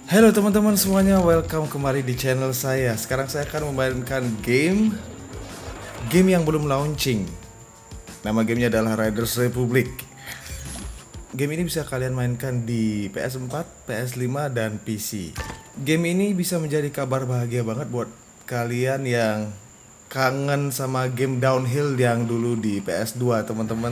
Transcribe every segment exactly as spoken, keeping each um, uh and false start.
Halo teman-teman semuanya, welcome kembali di channel saya. Sekarang saya akan memainkan game Game yang belum launching. Nama gamenya adalah Riders Republic. Game ini bisa kalian mainkan di P S empat, P S lima, dan P C. Game ini bisa menjadi kabar bahagia banget buat kalian yang kangen sama game downhill yang dulu di P S dua, teman-teman.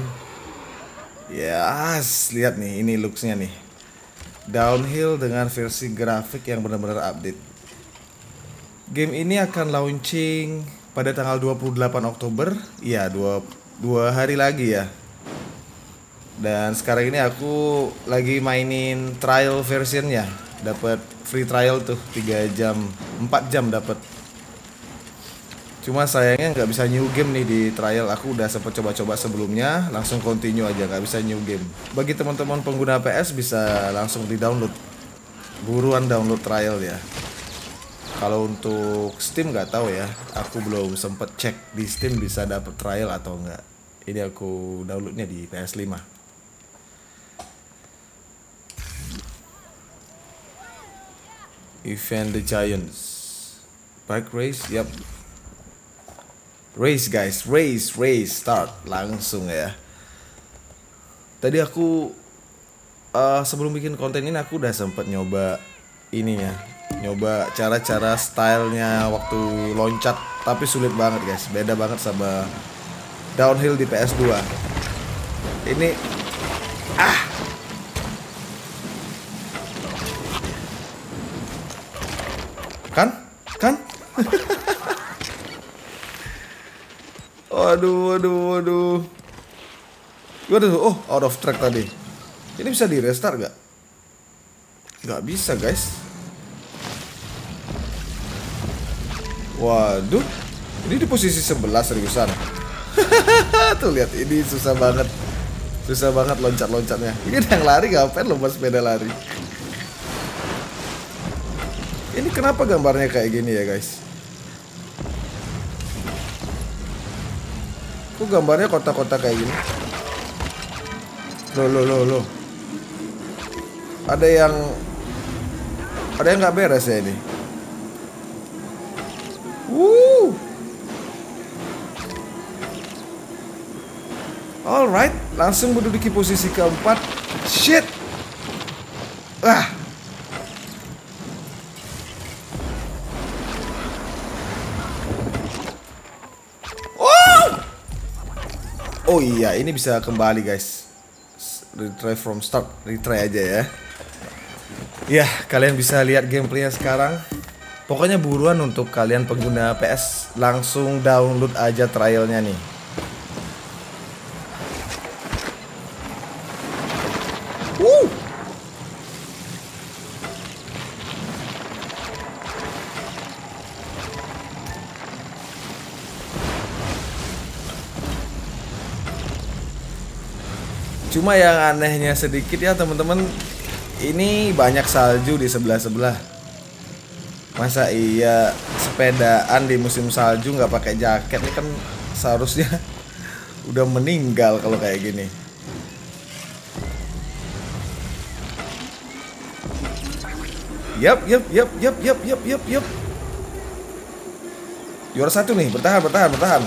Yes, lihat nih, ini looksnya nih. Downhill dengan versi grafik yang benar-benar update. Game ini akan launching pada tanggal dua puluh delapan Oktober. Iya, dua, dua hari lagi ya. Dan sekarang ini aku lagi mainin trial versionnya. Dapat free trial tuh tiga jam, empat jam dapat. Cuma sayangnya nggak bisa new game nih di trial. Aku udah sempat coba-coba sebelumnya, langsung continue aja, nggak bisa new game. Bagi teman-teman pengguna P S bisa langsung di-download. Buruan download trial ya. Kalau untuk Steam nggak tahu ya, aku belum sempet cek di Steam bisa dapet trial atau enggak. Ini aku downloadnya di P S lima. Event the Giants, bike race, yap. Race guys, race, race, start langsung ya. Tadi aku uh, sebelum bikin konten ini aku udah sempet nyoba ini ya, nyoba cara-cara stylenya waktu loncat, tapi sulit banget guys, beda banget sama downhill di P S dua. Ini ah kan kan Waduh, waduh, waduh. Waduh, oh, out of track tadi. Ini bisa di restart gak? Gak bisa guys. Waduh. Ini di posisi sebelas seriusan. Tuh lihat, ini susah banget. Susah banget loncat-loncatnya. Ini yang lari ngapain lomba sepeda lari. Ini kenapa gambarnya kayak gini ya guys? Kok gambarnya kotak-kotak kayak gini? Loh, loh, loh, loh. Ada yang Ada yang nggak beres ya ini. Wuh. Alright, langsung menduduki posisi keempat. Shit. Ah. Oh iya, ini bisa kembali guys. Retry from start, retry aja ya. Ya, kalian bisa lihat gameplaynya sekarang. Pokoknya buruan untuk kalian pengguna P S, langsung download aja trialnya nih. Wuh. Cuma yang anehnya sedikit ya teman-teman, ini banyak salju di sebelah-sebelah. Masa iya sepedaan di musim salju nggak pakai jaket? Ini kan seharusnya udah meninggal kalau kayak gini. Yap, yap, yap, yap, yap, yap, yap, yap. Juara satu nih, bertahan, bertahan, bertahan.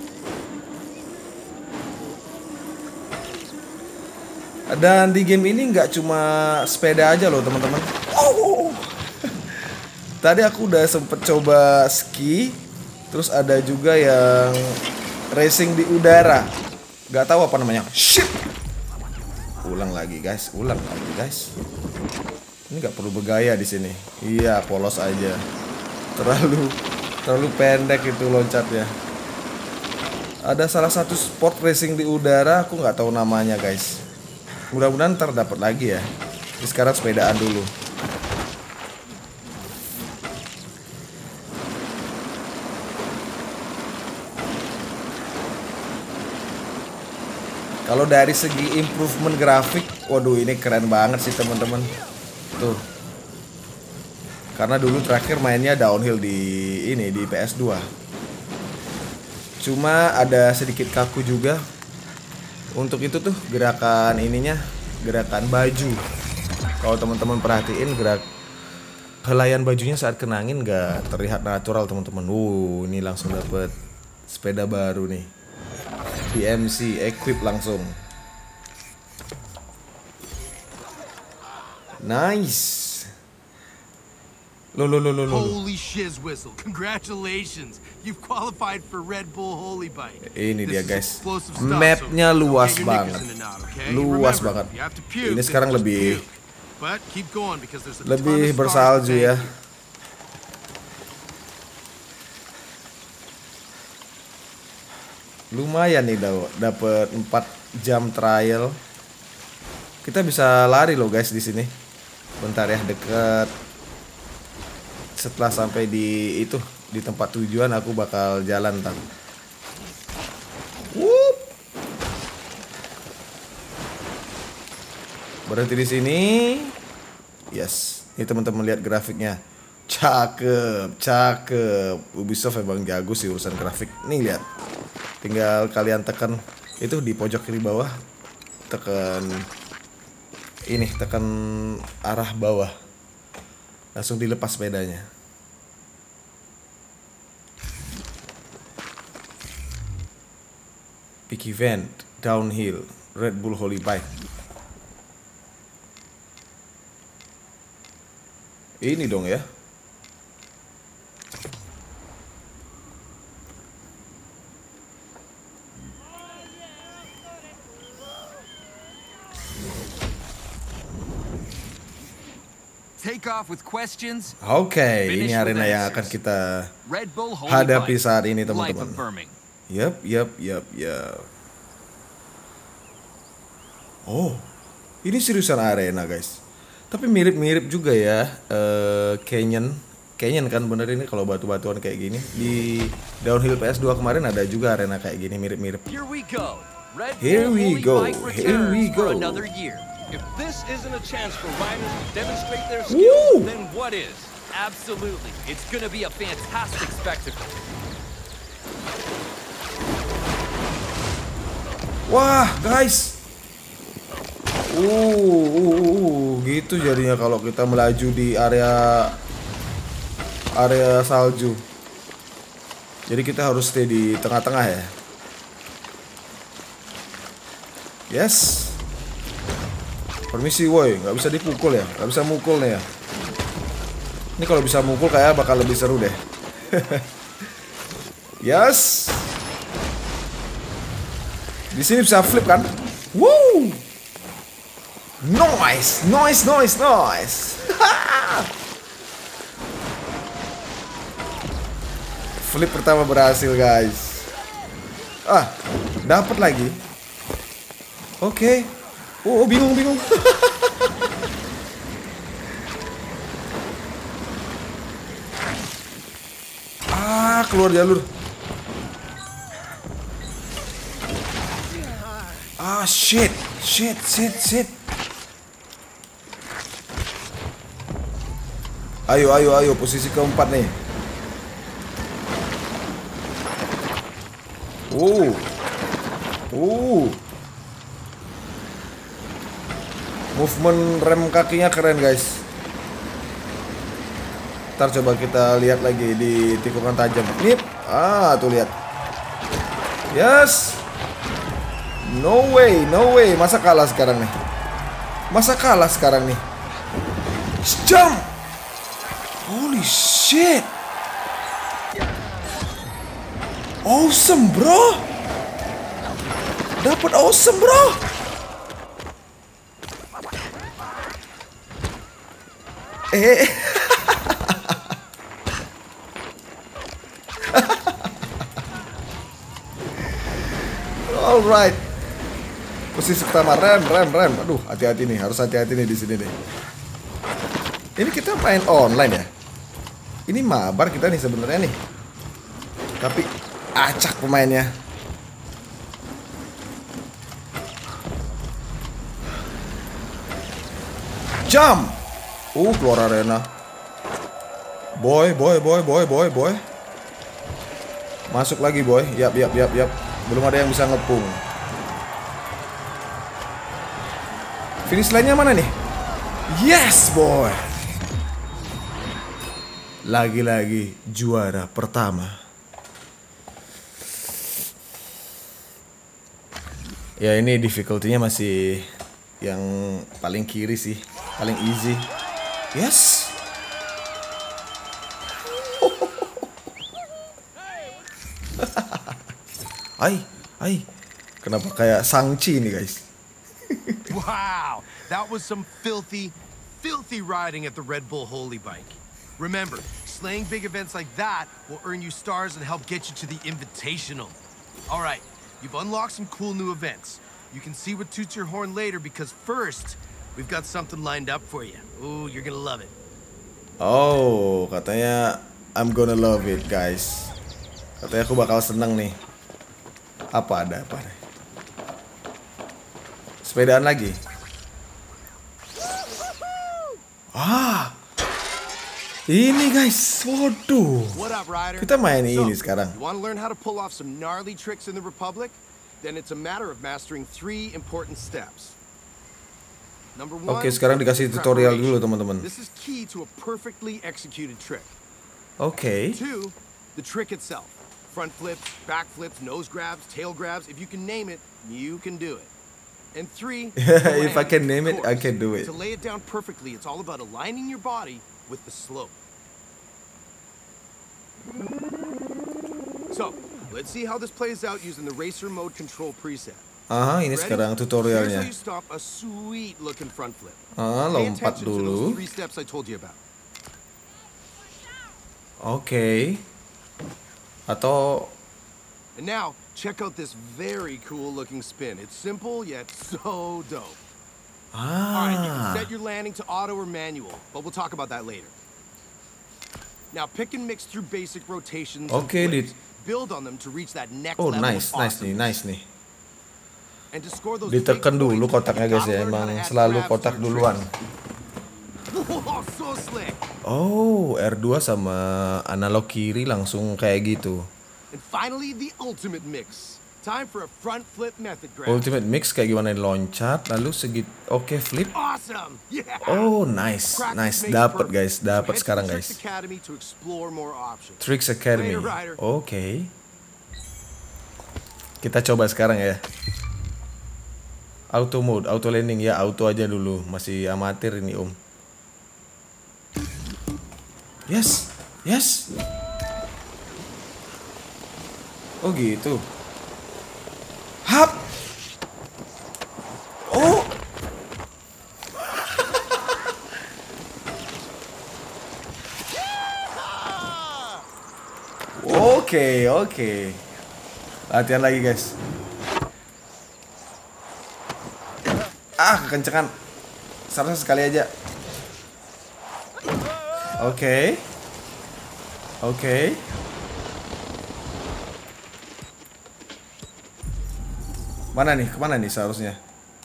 Dan di game ini nggak cuma sepeda aja loh teman-teman. Oh. Tadi aku udah sempet coba ski, terus ada juga yang racing di udara. Nggak tahu apa namanya. Shit. Ulang lagi guys, ulang lagi guys. Ini nggak perlu bergaya di sini. Iya, polos aja. Terlalu terlalu pendek itu loncatnya. Ada salah satu sport racing di udara, aku nggak tahu namanya guys. Mudah-mudahan ntar dapat lagi ya. Jadi sekarang sepedaan dulu. Kalau dari segi improvement grafik, waduh ini keren banget sih teman-teman. Tuh. Karena dulu terakhir mainnya downhill di ini di P S dua. Cuma ada sedikit kaku juga. Untuk itu tuh gerakan ininya, gerakan baju. Kalau teman-teman perhatiin gerak helaian bajunya saat kena angin nggak terlihat natural teman-teman. Uh, ini langsung dapet sepeda baru nih. B M C equip langsung. Nice. Lo lo lo lo lo. Holy shiz whistle! Congratulations, you've qualified for Red Bull Holy Bike. Ini dia guys, mapnya luas banget, luas banget. Ini sekarang lebih lebih bersalju ya. Lumayan nih dapat empat jam trial. Kita bisa lari loh guys di sini. Bentar ya, deket. Setelah sampai di itu di tempat tujuan aku bakal jalan ntar. Wup. Berhenti di sini. Yes, ini teman-teman lihat grafiknya. Cakep, cakep. Ubisoft emang jago sih urusan grafik. Nih lihat. Tinggal kalian tekan itu di pojok kiri bawah. Tekan ini, tekan arah bawah. Langsung dilepas sepedanya. Peak event, downhill, Red Bull Holy Bike. Ini dong ya. Oke, okay, ini arena yang akan kita hadapi saat ini teman-teman. Yap, yap, yap, yap. Oh, ini seriusan arena guys. Tapi mirip-mirip juga ya, uh, Canyon. Canyon kan bener ini kalau batu-batuan kayak gini. Di Downhill P S dua kemarin ada juga arena kayak gini, mirip-mirip. Here we go, here we go, here we go. If this isn't a chance for riders to demonstrate their skills, then what is? Absolutely. It's going to be a fantastic spectacle. Wah, guys. Uh, uh, uh, gitu jadinya kalau kita melaju di area area salju. Jadi kita harus stay di tengah-tengah ya. Yes. Permisi woi, nggak bisa dipukul ya, nggak bisa mukul nih ya. Ini kalau bisa mukul kayak bakal lebih seru deh. Yes. Di sini bisa flip kan? Woo! Nice, nice, nice, nice. Flip pertama berhasil guys. Ah, dapat lagi. Oke. Okay. Oh, bingung, bingung. Ah, keluar jalur. Ah, shit, shit, shit, shit. Ayo, ayo, ayo, posisi keempat nih. Uh, uh. Movement rem kakinya keren guys. Ntar coba kita lihat lagi di tikungan tajam. Nip. Ah, tuh lihat. Yes. No way, no way. Masa kalah sekarang nih? Masa kalah sekarang nih? Jump. Holy shit. Awesome, bro. Dapat awesome, bro. Eh. Alright. Posisi pertama rem, rem, rem. Aduh, hati-hati nih, harus hati-hati nih di sini nih. Ini kita main online ya. Ini mabar kita nih sebenarnya nih. Tapi acak pemainnya. Jump. Uh, keluar arena. Boy, boy, boy, boy, boy, boy. Masuk lagi, boy. Yap, yap, yap, yap. Belum ada yang bisa ngepung. Finish line-nya mana nih? Yes, boy. Lagi-lagi juara pertama. Ya ini difficulty-nya masih yang paling kiri sih, paling easy. Yes. Ay, ay. Kenapa kayak Shang-Chi nih guys? Wow, that was some filthy, filthy riding at the Red Bull Holy Bike. Remember, slaying big events like that will earn you stars and help get you to the Invitational. All right, you've unlocked some cool new events. You can see what toots your horn later because first, we've got something lined up for you. Ooh, you're gonna love it. Oh, katanya I'm gonna love it, guys. Katanya aku bakal seneng nih. Apa ada apa nih? Sepedaan lagi. Ah. Ini guys, waduh. What up, Ryder? Kita main So, ini sekarang. You want to learn how to pull off some gnarly tricks in the Republic? Then it's a matter of mastering three important steps. Number one. Oke, sekarang dikasih tutorial dulu, teman-teman. This is key to a perfectly executed trick. Oke. Two, the trick itself. Front flips, back flips, nose grabs, tail grabs. If you can name it, you can do it. And three, If I land, can name of it, I course. can do it. To lay it down perfectly, it's all about aligning your body with the slope. So, let's see how this plays out using the racer mode control preset. Aha, ini Ready? sekarang Here's tutorialnya. how you stop a sweet looking front flip. Ah, Pay lompat attention to those dulu. three steps I told you about. Oke. Atau And now, check out this very cool looking spin. It's simple yet so dope. All right, you can ah. set your landing to auto or manual, but we'll talk about that later. Now pick and mix through basic rotations. and Oke, flips. di- Build on them to reach that next Oh, level nice, of nice nih, awesomeness. nice nih. And to score those Ditekan big dulu points, kotaknya you guys gotta ya, learn how emang to add selalu grabs kotak to your duluan. tricks. Whoa, so slick. Oh, R dua sama analog kiri langsung kayak gitu. And finally, the ultimate mix. Time for a front flip method grab. Ultimate mix kayak gimana, loncat lalu segit. Oke, flip. Awesome. Yeah. Oh, nice, Practice nice. makes Dapat perfect. guys, So dapat head to sekarang the guys. Tricks Academy to explore more options. Tricks Academy. Later, Ryder. Oke. Kita coba sekarang ya. Auto mode, auto landing ya, auto aja dulu. Masih amatir ini om. Yes, yes. Oh gitu. Hap. Oh. Oke, oke. Latihan lagi guys. Ah, kekencengan. Seharusnya sekali aja. Oke. Oke. Mana nih? Kemana nih seharusnya?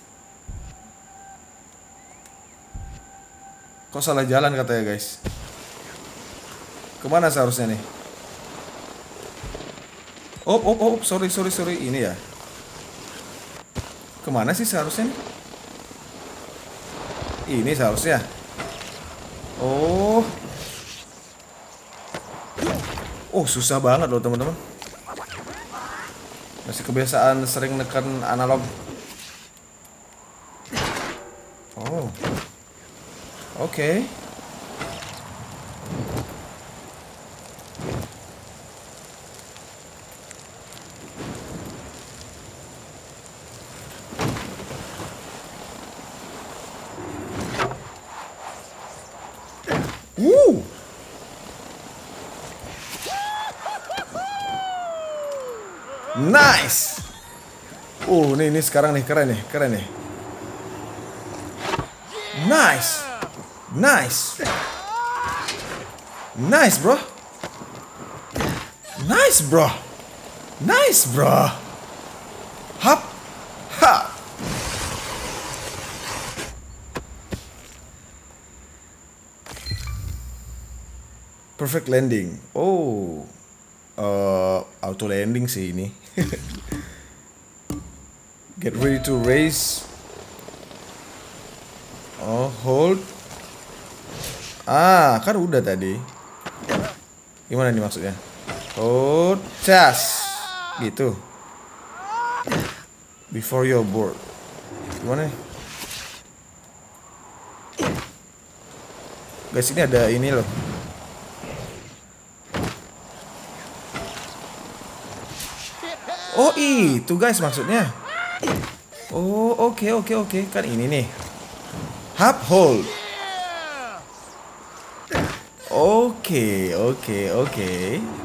Kok salah jalan katanya guys? Kemana seharusnya nih? Oh, oh, oh, sorry, sorry, sorry. Ini ya. Kemana sih seharusnya nih? Ini seharusnya. Oh. Oh, susah banget loh teman-teman. Masih kebiasaan sering neken analog. Oh. Oke. Okay. Woo. Nice. Uh, nih, ini sekarang nih, keren nih, keren nih. Nice. Nice. Nice, bro. Nice, bro. Nice, bro. Hap. Ha. Perfect landing. Oh. Uh, auto landing sih ini. Get ready to race. Oh, hold. Ah, kan udah tadi. Gimana nih maksudnya? Oh, cas. Gitu. Before you're bored. Gimana nih? Guys, ini ada ini loh. Oh, itu guys maksudnya. Oh, oke okay, oke okay, oke. Okay. Kan ini nih. Hub hold. Oke, oke, oke.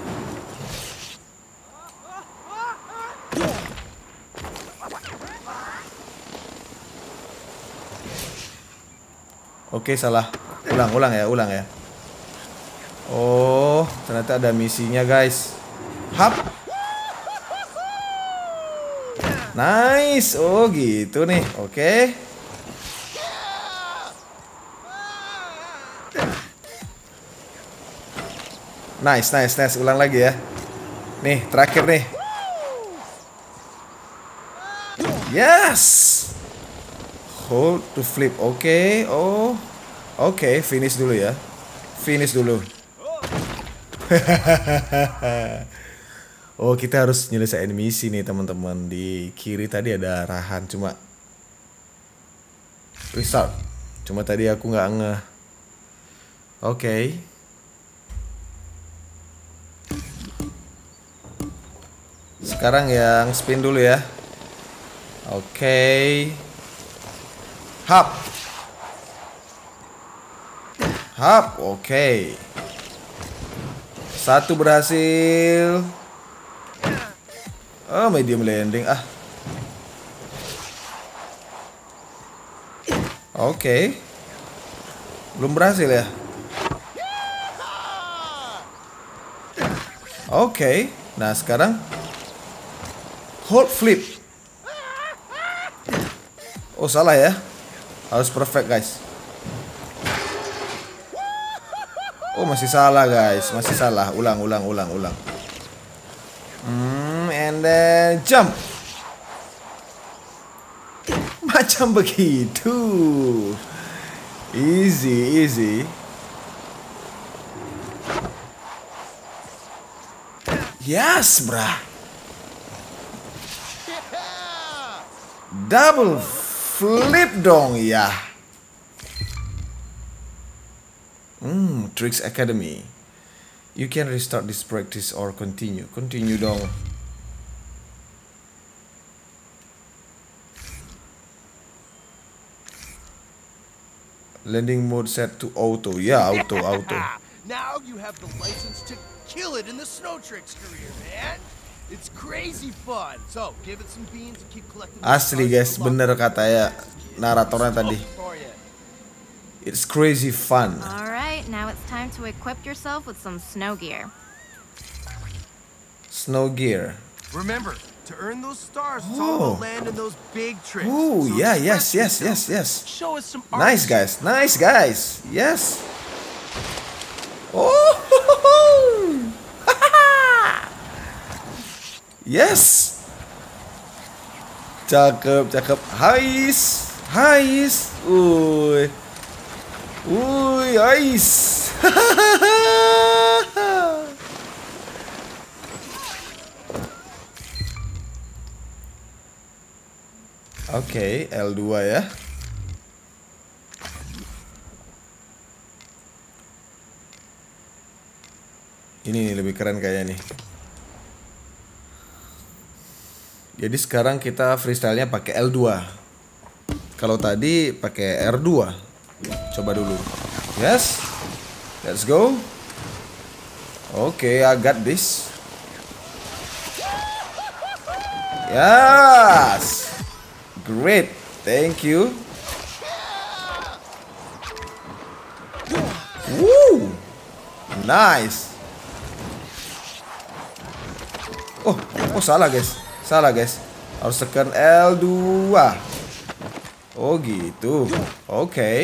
Oke, salah. Ulang, ulang ya, ulang ya. Oh, ternyata ada misinya, guys. Hap. Nice. Oh, gitu nih. Oke. Nice, nice, nice. Ulang lagi ya. Nih, terakhir nih. Yes. Hold to flip. Oke. Okay. Oh. Oke, okay. Finish dulu ya. Finish dulu. Oh, kita harus nyelesain misi nih, teman-teman. Di kiri tadi ada arahan, cuma restart. Cuma tadi aku nggak ngeh. Oke. Okay. Sekarang yang spin dulu ya. Oke. Okay. Hap. Hap. Oke. Okay. Satu berhasil. Oh, medium landing. Ah. Oke. Okay. Belum berhasil ya. Oke. Okay. Nah, sekarang hold flip. Oh, salah ya. Harus perfect, guys. Oh, masih salah, guys. Masih salah. Ulang, ulang, ulang, ulang. Hmm, and then jump. Macam begitu. Easy, easy. Yes, brah. Double flip dong ya. Hmm, Tricks Academy. You can restart this practice or continue. Continue dong. Landing mode set to auto. Yeah, auto, auto. Now you have the license to kill it in the Snow Tricks career, man. It's crazy fun. So, give it some beans and keep collecting. Asli guys, bener kata ya naratornya tadi. It's crazy fun. All right, now it's time to equip yourself with some snow gear. Snow gear. Remember, to earn those stars, it's Oh. all about landing those big tricks. Oh, So yeah, yes, express yes, yes, yourself. yes. Show us some Nice art. guys, nice guys. Yes. Oh. Yes. Cakep, cakep. Hais. Hais. Uy. Uy, hais. Oke, okay, L dua ya. Ini nih lebih keren kayaknya nih. Jadi sekarang kita freestyle-nya pakai L dua. Kalau tadi pakai R dua. Coba dulu. Yes. Let's go. Oke, okay, I got this. Yes. Great. Thank you. Woo. Nice. Oh, oh salah guys. Salah guys. Harus tekan L dua. Oh gitu. Oke. Okay.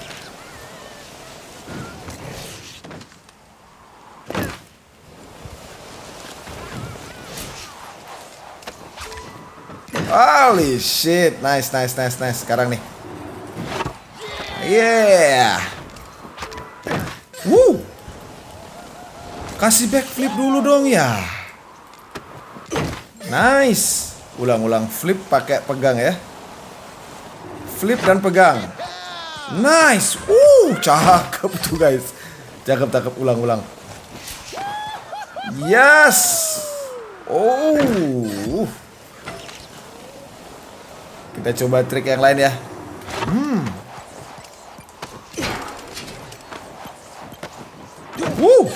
Holy shit. Nice, nice, nice, nice. Sekarang nih. Yeah. Woo. Kasih backflip dulu dong ya. Nice. Ulang-ulang flip pakai pegang ya. Flip dan pegang. Nice. Uh, cakep tuh guys. Cakep cakep ulang-ulang. Yes. Oh. Kita coba trik yang lain ya. Hmm. Woo.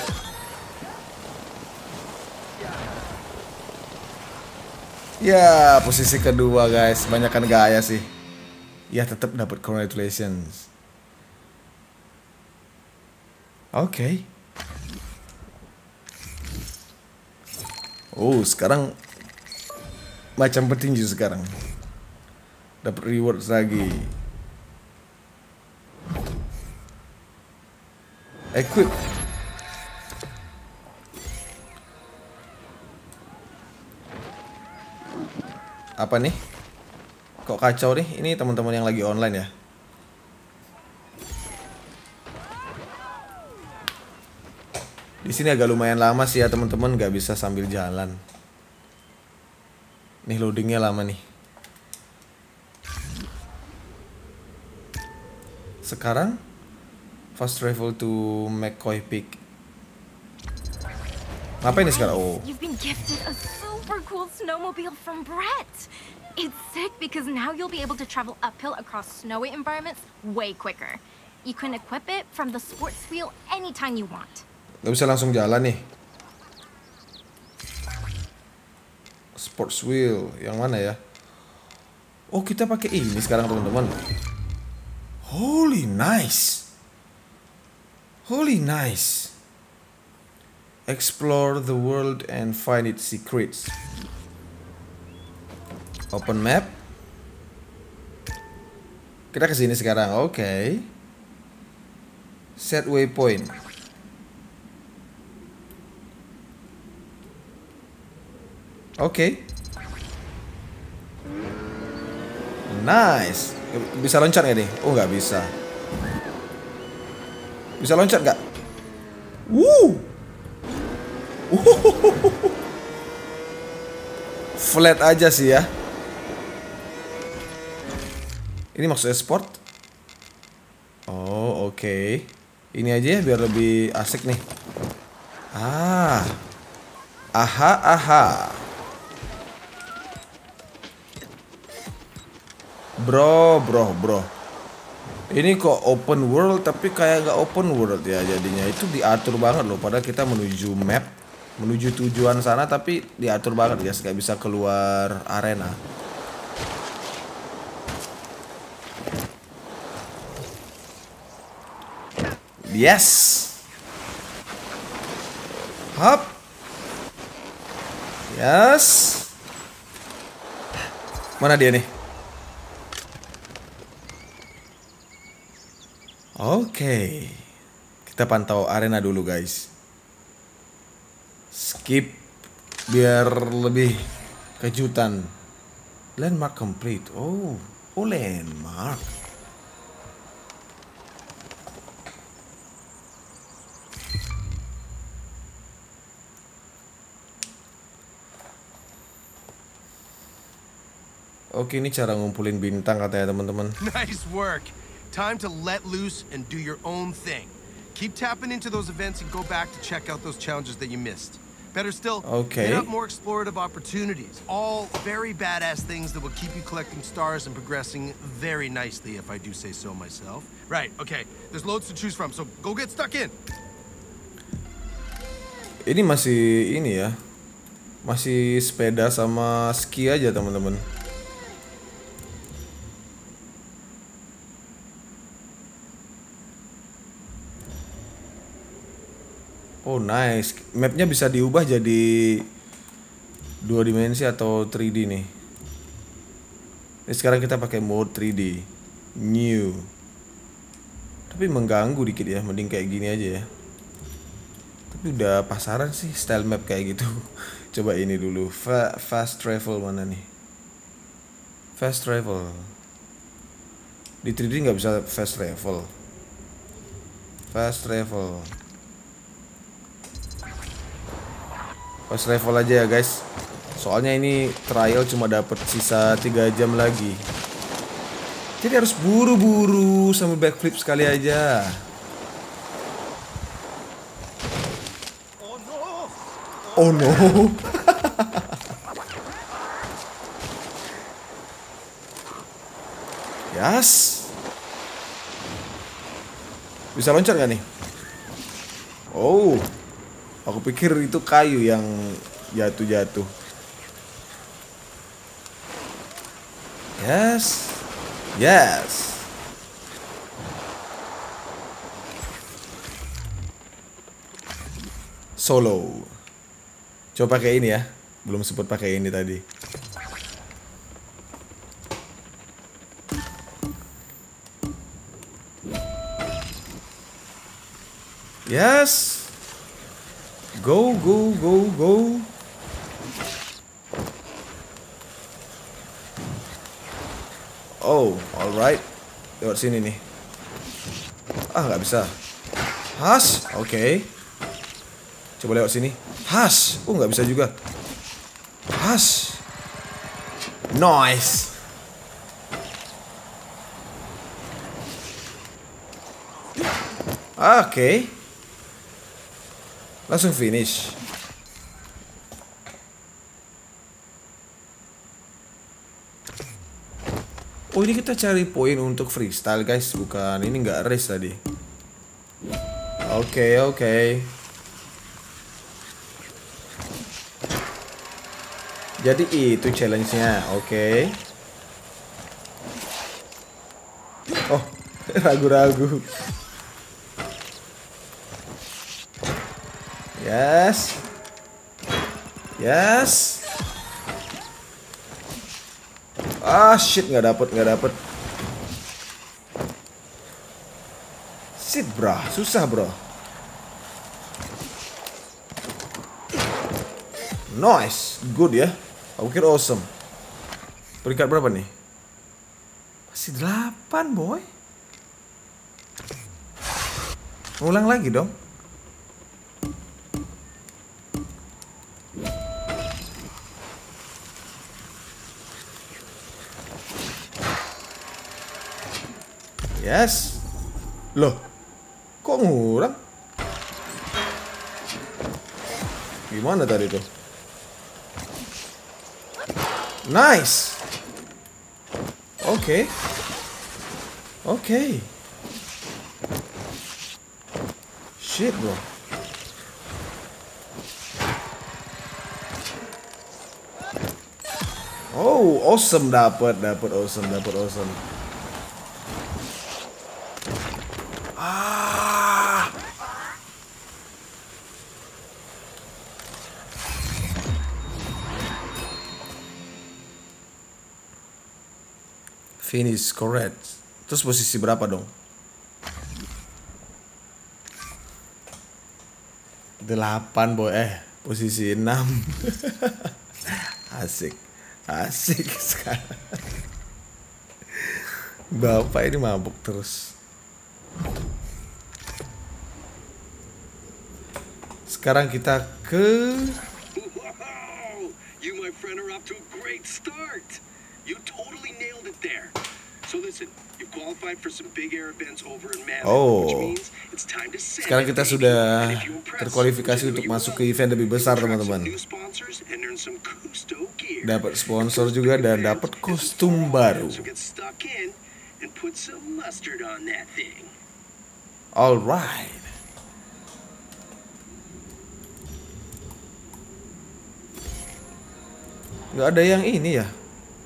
Ya, posisi kedua guys. Banyakan gaya sih. Ya, tetap dapat congratulations. Oke. Okay. Oh, sekarang macam petinju sekarang. Dapat rewards lagi. Equip. Apa nih? Kok kacau nih? Ini teman-teman yang lagi online ya. Di sini agak lumayan lama sih ya teman-teman, nggak bisa sambil jalan. Nih loadingnya lama nih. Sekarang fast travel to McCoy Peak. Ngapain nih sekarang? Oh. You've been gifted a super cool snowmobile from Brett. It's sick because now you'll be able to travel uphill across snowy environments way quicker. You can equip it from the sports wheel anytime you want. Gak bisa langsung jalan nih. Sports wheel yang mana ya? Oh, kita pakai ini sekarang teman-teman. Holy nice. Holy nice. Explore the world and find its secrets. Open map. Kita ke sini sekarang. Oke. Okay. Set waypoint. Oke. Okay. Nice. Bisa loncat nggak nih? Oh, nggak bisa. Bisa loncat nggak? Woo. Flat aja sih ya. Ini maksudnya sport. Oh, oke. Okay. Ini aja ya biar lebih asik nih. Ah. Aha, aha. Bro, bro, bro. Ini kok open world tapi kayak gak open world ya jadinya. Itu diatur banget loh. Padahal kita menuju map, menuju tujuan sana tapi diatur banget guys. Gak bisa keluar arena. Yes. Hop. Yes. Mana dia nih? Oke, okay. Kita pantau arena dulu guys. Skip biar lebih kejutan. Landmark complete. Oh, oh landmark. Oke, ini cara ngumpulin bintang katanya teman-teman. Nice work. Time to let loose and do your own thing. Keep tapping into those events and go back to check out those challenges that you missed. Better still, okay. Hit up more explorative opportunities. All very badass things that will keep you collecting stars and progressing very nicely, if I do say so myself. Right, okay. There's loads to choose from, so go get stuck in. Ini masih ini ya. Masih sepeda sama ski aja teman-teman. Oh nice, mapnya bisa diubah jadi dua dimensi atau tiga D nih. Ini sekarang kita pakai mode tiga D, new. Tapi mengganggu dikit ya, mending kayak gini aja ya. Tapi udah pasaran sih style map kayak gitu. Coba ini dulu, Fa fast travel mana nih? Fast travel. Di tiga D nggak bisa fast travel. Fast travel. Fast travel aja ya guys. Soalnya ini trial cuma dapat sisa tiga jam lagi. Jadi harus buru-buru sambil backflip sekali aja. Oh no. Yes. Bisa loncat gak nih? Oh, aku pikir itu kayu yang jatuh-jatuh. Yes. Yes. Solo. Coba pakai ini ya. Belum sempat pakai ini tadi. Yes. Go, go, go, go. Oh, alright. Lewat sini nih. Ah, nggak bisa. Has, oke. Okay. Coba lewat sini. Has, oh nggak bisa juga. Has. Nice. Oke. Okay. Langsung finish. Oh, ini kita cari poin untuk freestyle guys, bukan ini nggak race tadi. Oke, okay, oke. Okay. Jadi itu challenge-nya, oke. Okay. Oh, ragu-ragu. Yes. Yes. Ah shit, nggak dapet, nggak dapet. Shit bro, susah bro. Nice, good ya. Aku kira awesome. Peringkat berapa nih? Masih delapan boy. Ulang lagi dong. Yes. Loh, kok ngurang? Gimana tadi tuh? Nice. Oke. Okay. Oke. Okay. Shit, bro. Oh, awesome, dapat, dapat awesome, dapat awesome. Ah. Finish, correct. Terus posisi berapa dong? Delapan boy, eh posisi enam. Asik, asik sekarang. Bapak ini mabuk terus. Sekarang kita ke. Wow, you my friend are off to a great start. You totally nailed it there. So listen, you qualified for some big air events over in Mammoth, Oh. which means it's time to send Sekarang kita it, baby. sudah And if you impress, terkualifikasi which I know untuk you masuk ke will, event lebih you can besar, attract some teman-teman. new sponsors and earn some Kusto gear. Dapat sponsor Kusto's juga big dan event dapat is kostum fall, baru. So get stuck in and put some mustard on that thing. Alright. Gak ada yang ini ya.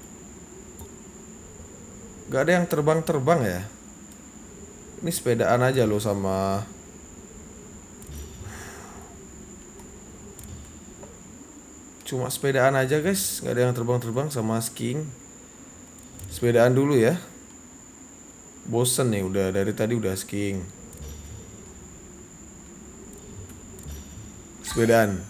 Gak ada yang terbang-terbang ya. Ini sepedaan aja loh sama. Cuma sepedaan aja guys. Gak ada yang terbang-terbang sama skiing. Sepedaan dulu ya. Bosen nih udah dari tadi udah skiing. Sepedaan.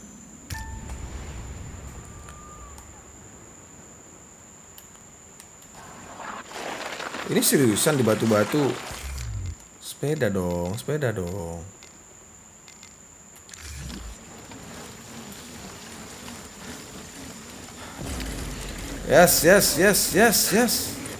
Ini seriusan di batu-batu. Sepeda dong, sepeda dong. Yes, yes, yes, yes, yes.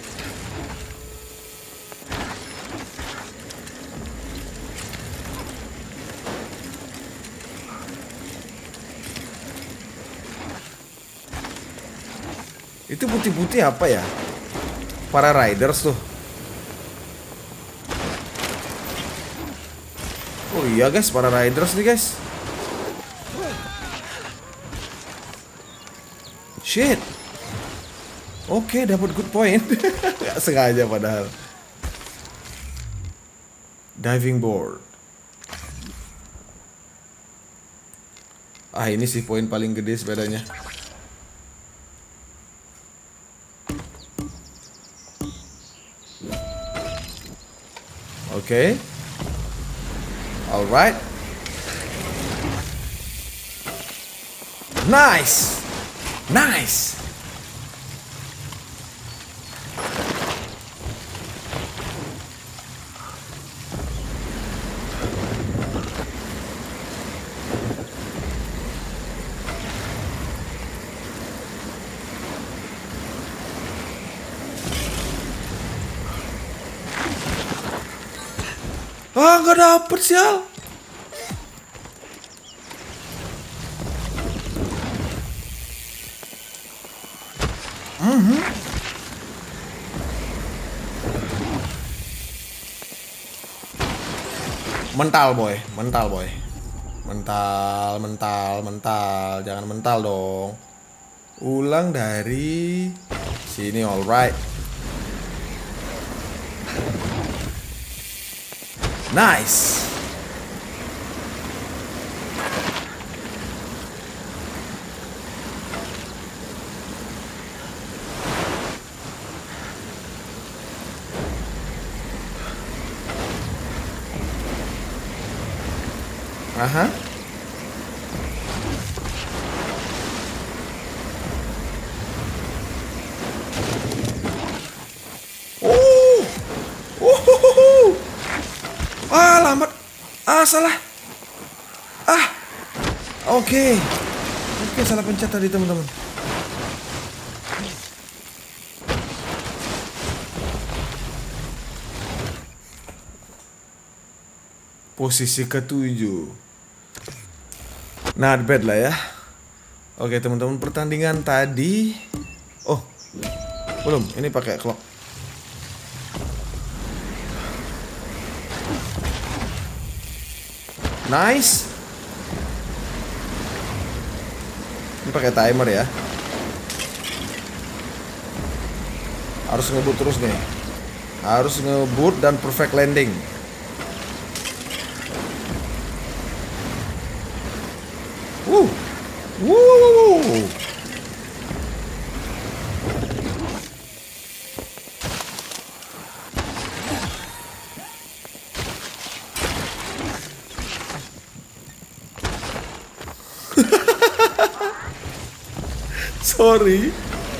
Itu putih-putih apa ya? Para riders tuh. Oh iya guys, para riders nih guys. Shit. Oke, dapat good point. Gak sengaja padahal. Diving board. Ah, ini sih poin paling gede sepedanya. Oke. Alright. Nice. Nice. Ah, nggak dapet sial. Mm-hmm. Mental boy, mental boy. Mental, mental, mental. Jangan mental dong. Ulang dari sini, alright. Nice. Aha. Oh. Oh. Ah, lambat. Ah, salah. Ah. Oke. Oke, salah pencet tadi, teman-teman. Posisi ketujuh. Not bad lah ya. Oke, teman-teman, pertandingan tadi. Oh, belum. Ini pakai clock. Nice. Ini pakai timer ya. Harus ngebut terus nih. Harus ngebut dan perfect landing. Woo. Woo. Sorry.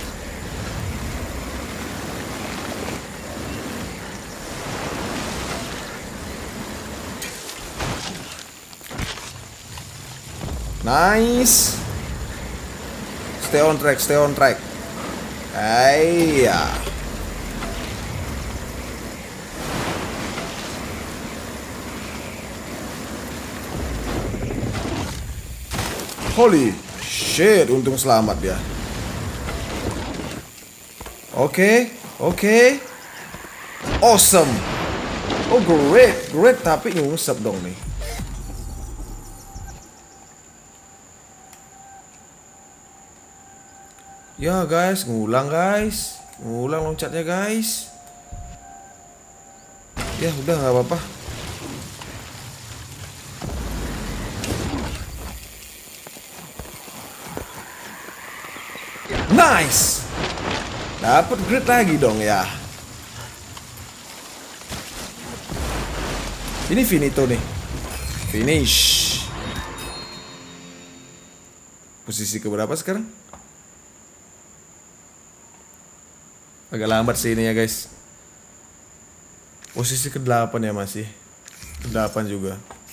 Nice. Stay on track, stay on track. Iya. Holy shit, untung selamat dia. Oke, okay, oke. Okay. Awesome. Oh, great, great, tapi nyungsep dong nih. Ya guys, ngulang guys. Ngulang loncatnya guys. Ya udah nggak apa-apa. Nice. Dapat grid lagi dong ya. Ini finito nih. Finish. Posisi keberapa sekarang? Agak lambat sih ini ya guys. Posisi ke delapan ya masih. ke delapan juga.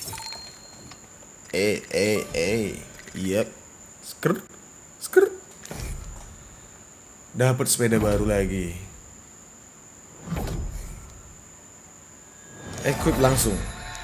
Eh eh eh. Yep. Sker. Sker. dapat sepeda baru lagi. Equip langsung.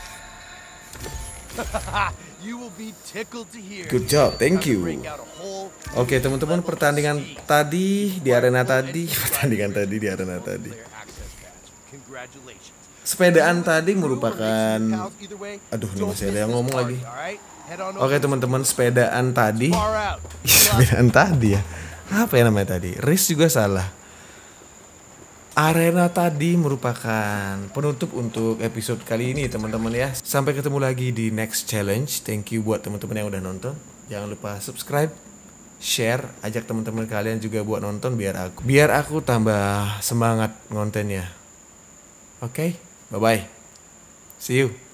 You will be tickled to hear. Good job, thank you. Break out a whole Oke teman-teman, pertandingan tadi di arena tadi, pertandingan tadi di arena tadi. player access badge. Congratulations. Sepedaan tadi merupakan, aduh ini masih ada yang ngomong lagi. Oke teman-teman, sepedaan tadi, sepedaan tadi ya, apa ya namanya tadi? Race juga salah. Arena tadi merupakan penutup untuk episode kali ini teman-teman ya. Sampai ketemu lagi di next challenge. Thank you buat teman-teman yang udah nonton. Jangan lupa subscribe, share, ajak teman-teman kalian juga buat nonton biar aku biar aku tambah semangat ngontennya. Oke, okay? Bye bye. See you.